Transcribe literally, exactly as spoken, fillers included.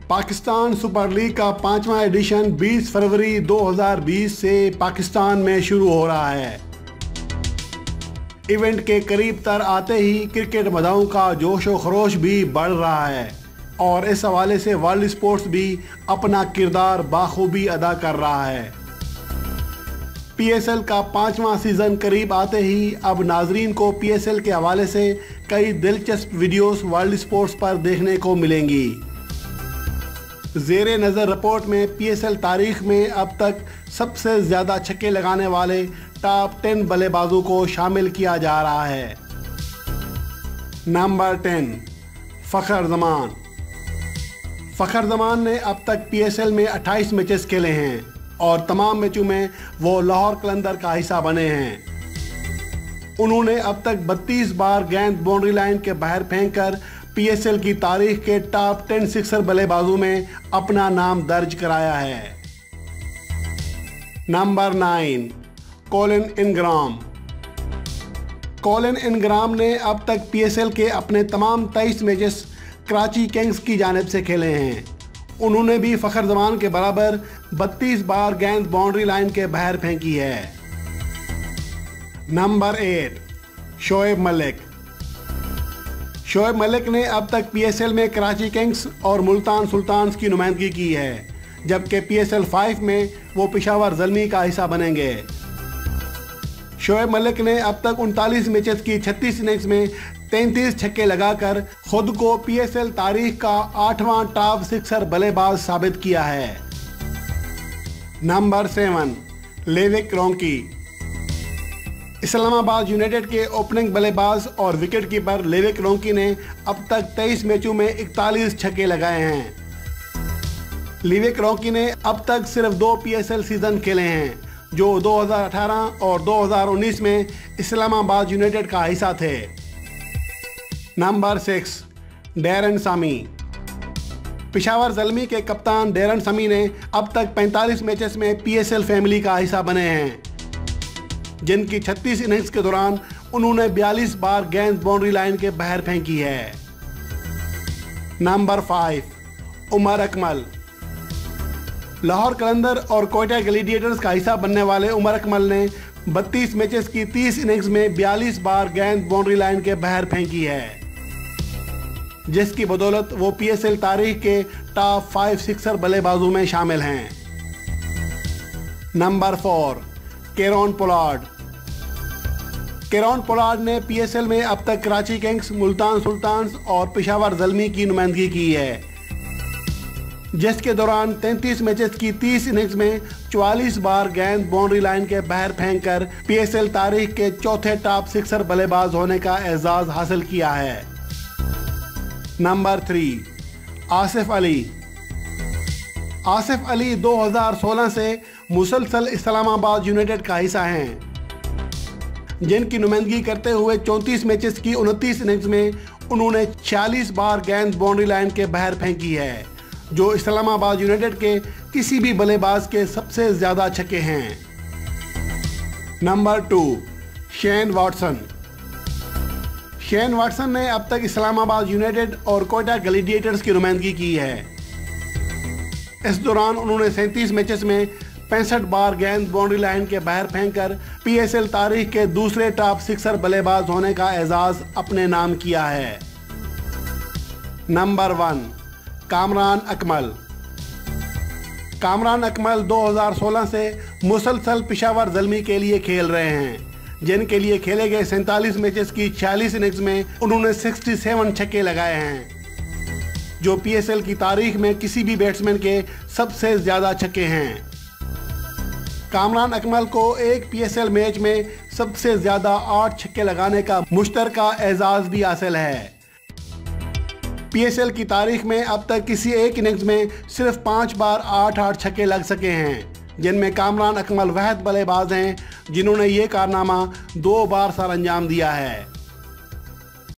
Pakistan super league का पांचवा addition बीस फरवरी दो हज़ार बीस से पाकिस्तान में शुरू हो रहा है। इवेंट के करीब तर आते ही क्रिकेट मदाओं का जोश व खरोश भी बढ़ रहा है और इस हवाले से वर्ल्ड स्पोर्ट्स भी अपना किरदार बाखूबी अदा कर रहा है। पी एस एल का पांचवा सीज़न करीब आते ही अब नाजरीन को पी एस एल के हवाले से कई दिलचस्प वीडियोस वर्ल्ड स्पोर्ट्स पर देखने को मिलेंगी। ज़ेरे नज़र रिपोर्ट में पी एस एल तारीख में अब तक सबसे ज़्यादा छक्के लगाने वाले टॉप टेन बल्लेबाजों को शामिल किया जा रहा है। Number ten, Fakhar Zaman. फ़खर जमान ने अब तक पी एस एल में अट्ठाईस मैचेस खेले हैं और तमाम मैचों में वो लाहौर कलंदर का हिस्सा बने हैं। उन्होंने अब तक बत्तीस बार गेंद बाउंड्री लाइन के बाहर फेंककर पी एस एल की तारीख के टॉप टेन सिक्सर बल्लेबाजों में अपना नाम दर्ज कराया है। Number nine, Colin Ingram. Colin Ingram ने अब तक पी एस एल के अपने तमाम तेईस मैचेस कराची किंग्स की जानिब से खेले हैं। उन्होंने भी फ़खर जमान के बराबर बत्तीस बार गेंद बाउंड्री लाइन के बाहर फेंकी है। Number eight, Shoaib Malik. शोएब मलिक ने अब तक पी एस एल में कराची किंग्स और मुल्तान सुल्तान्स की नुमाइंदगी की है, जबकि पी एस एल फाइव में वो पेशावर ज़ल्मी का हिस्सा बनेंगे। शोएब मलिक ने अब तक उनतालीस मैचेस की छत्तीस इनिंग्स में तैंतीस छक्के लगाकर खुद को पी एस एल तारीख का आठवां टॉप सिक्सर बल्लेबाज साबित किया है। Number seven, Luke Ronchi. Islamabad United के ओपनिंग बल्लेबाज और विकेट कीपर लेविक रोंकी ने अब तक तेईस मैचों में इकतालीस छक्के लगाए हैं। लेविक रोंकी ने अब तक सिर्फ दो पी एस एल सीजन खेले हैं, जो दो हज़ार अठारह और दो हज़ार उन्नीस में इस्लामाबाद यूनाइटेड का हिस्सा थे। Number six, Darren Sammy. Peshawar Zalmi के कप्तान डैरन सामी ने अब तक पैंतालीस मैचेस में पी एस एल फैमिली का हिस्सा बने हैं, जिनकी छत्तीस इनिंग्स के दौरान उन्होंने बयालीस बार गेंद बाउंड्री लाइन के बाहर फेंकी है। Number five, Umar Akmal. लाहौर कलंदर और कोयटा ग्लैडिएटर्स का हिस्सा बनने वाले उमर अकमल ने बत्तीस मैचेस की तीस इनिंग्स में बयालीस बार गेंद बाउंड्री लाइन के बाहर फेंकी है, जिसकी बदौलत वो पी एस एल तारीख के टॉप फाइव सिक्सर बल्लेबाजों में शामिल हैं। Number four, Kieron Pollard. Kieron Pollard ने पी एस एल में अब तक कराची किंग्स, मुल्तान सुल्तान्स और पेशावर ज़ल्मी की नुमाइंदगी की है, जिसके दौरान तैंतीस मैचेस की तीस इनिंग्स में चौवालीस बार गेंद बाउंड्री लाइन के बाहर फेंककर पी एस एल तारीख के चौथे टॉप सिक्सर बल्लेबाज होने का एजाज हासिल किया है। Number three, Asif Ali. आसिफ अली दो हज़ार सोलह से मुसलसल इस्लामाबाद यूनाइटेड का हिस्सा हैं, जिनकी नुमाइंदगी करते हुए चौंतीस मैचेस की उनतीस इनिंग्स में उन्होंने छियालीस बार गेंद बाउंड्री लाइन के बाहर फेंकी है, जो इस्लामाबाद यूनाइटेड के किसी भी बल्लेबाज के सबसे ज़्यादा छक्के हैं। Number two, Shane Watson. Shane Watson ने अब तक इस्लामाबाद यूनाइटेड और कोयटा ग्लैडिएटर्स की नुमाइंदगी की है। इस दौरान उन्होंने सैंतीस मैचेस में पैंसठ बार गेंद बाउंड्री लाइन के बाहर फेंककर पी एस एल तारीख के दूसरे टॉप सिक्सर बल्लेबाज होने का एजाज अपने नाम किया है। Number one, Kamran Akmal. कामरान अकमल दो हज़ार सोलह से मुसलसल पेशावर ज़ल्मी के लिए खेल रहे हैं, जिनके लिए खेले गए सैंतालीस मैचेस की छियालीस इनिंग्स में उन्होंने सड़सठ छक्के लगाए हैं, जो पी एस एल की तारीख में किसी भी बैट्समैन के सबसे ज़्यादा छक्के हैं। कामरान अकमल को एक पी एस एल मैच में सबसे ज़्यादा आठ छक्के लगाने का मुश्तरका एजाज़ भी हासिल है। पी एस एल की तारीख में अब तक किसी एक इनिंग्स में सिर्फ पाँच बार आठ आठ छक्के लग सके हैं, जिनमें कामरान अकमल वहद बल्लेबाज हैं जिन्होंने ये कारनामा दो बार सर अंजाम दिया है।